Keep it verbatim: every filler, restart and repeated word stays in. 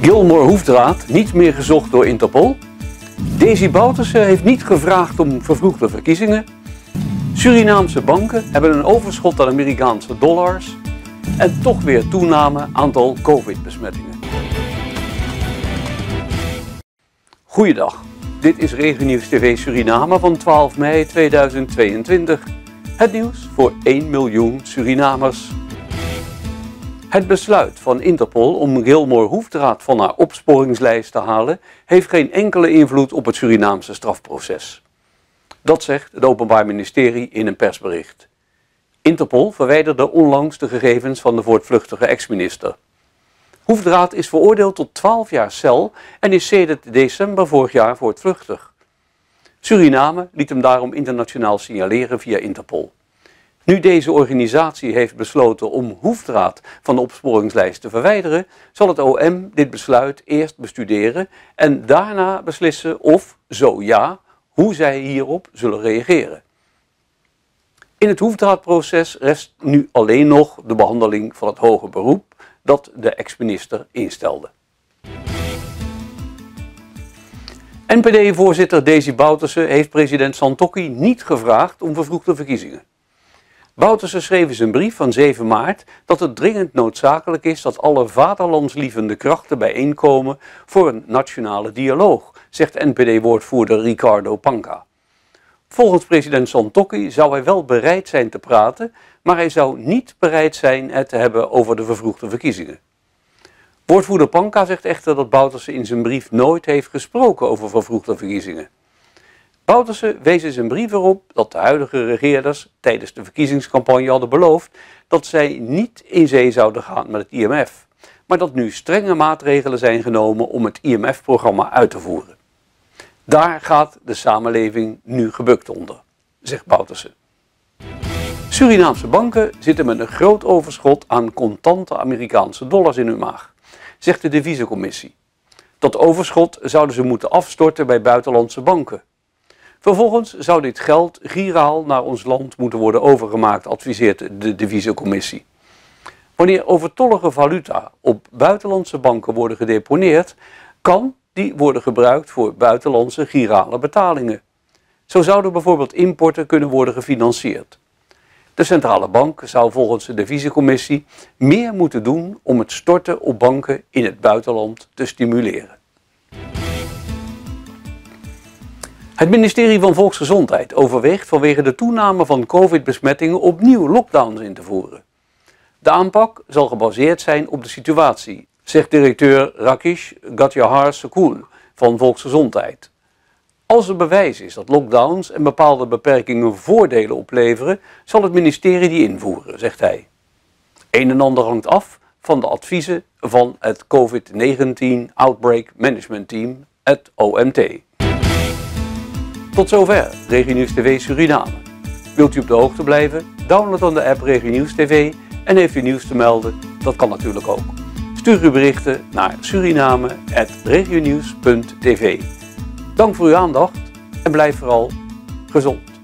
Gilmore Hoefdraad niet meer gezocht door Interpol. Desi Bouterse heeft niet gevraagd om vervroegde verkiezingen. Surinaamse banken hebben een overschot aan Amerikaanse dollars. En toch weer toename aantal COVID-besmettingen. Goeiedag, dit is RegioNieuws T V Suriname van twaalf mei tweeduizend tweeëntwintig. Het nieuws voor één miljoen Surinamers. Het besluit van Interpol om Gilmore Hoefdraad van haar opsporingslijst te halen heeft geen enkele invloed op het Surinaamse strafproces. Dat zegt het Openbaar Ministerie in een persbericht. Interpol verwijderde onlangs de gegevens van de voortvluchtige ex-minister. Hoefdraad is veroordeeld tot twaalf jaar cel en is sedert december vorig jaar voortvluchtig. Suriname liet hem daarom internationaal signaleren via Interpol. Nu deze organisatie heeft besloten om Hoefdraad van de opsporingslijst te verwijderen, zal het O M dit besluit eerst bestuderen en daarna beslissen of, zo ja, hoe zij hierop zullen reageren. In het Hoefdraadproces rest nu alleen nog de behandeling van het hoger beroep dat de ex-minister instelde. N P D-voorzitter Desi Bouterse heeft president Santokki niet gevraagd om vervroegde verkiezingen. Bouterse schreef in zijn brief van zeven maart dat het dringend noodzakelijk is dat alle vaderlandslievende krachten bijeenkomen voor een nationale dialoog, zegt N P D-woordvoerder Ricardo Panca. Volgens president Santokki zou hij wel bereid zijn te praten, maar hij zou niet bereid zijn het te hebben over de vervroegde verkiezingen. Woordvoerder Panca zegt echter dat Bouterse in zijn brief nooit heeft gesproken over vervroegde verkiezingen. Bouterse wees in zijn brief erop dat de huidige regeerders tijdens de verkiezingscampagne hadden beloofd dat zij niet in zee zouden gaan met het I M F, maar dat nu strenge maatregelen zijn genomen om het I M F-programma uit te voeren. Daar gaat de samenleving nu gebukt onder, zegt Bouterse. Surinaamse banken zitten met een groot overschot aan contante Amerikaanse dollars in hun maag, zegt de deviezencommissie. Dat overschot zouden ze moeten afstorten bij buitenlandse banken. Vervolgens zou dit geld giraal naar ons land moeten worden overgemaakt, adviseert de deviezencommissie. Wanneer overtollige valuta op buitenlandse banken worden gedeponeerd, kan die worden gebruikt voor buitenlandse girale betalingen. Zo zouden bijvoorbeeld importen kunnen worden gefinancierd. De centrale bank zou volgens de deviezencommissie meer moeten doen om het storten op banken in het buitenland te stimuleren. Het ministerie van Volksgezondheid overweegt vanwege de toename van COVID-besmettingen opnieuw lockdowns in te voeren. De aanpak zal gebaseerd zijn op de situatie, zegt directeur Rakesh Gatjahar Sekul van Volksgezondheid. Als er bewijs is dat lockdowns en bepaalde beperkingen voordelen opleveren, zal het ministerie die invoeren, zegt hij. Een en ander hangt af van de adviezen van het COVID negentien Outbreak Management Team, het O M T. Tot zover RegioNieuws T V Suriname. Wilt u op de hoogte blijven? Download dan de app RegioNieuws T V en heeft u nieuws te melden? Dat kan natuurlijk ook. Stuur uw berichten naar suriname apenstaartje regionieuws punt t v. Dank voor uw aandacht en blijf vooral gezond.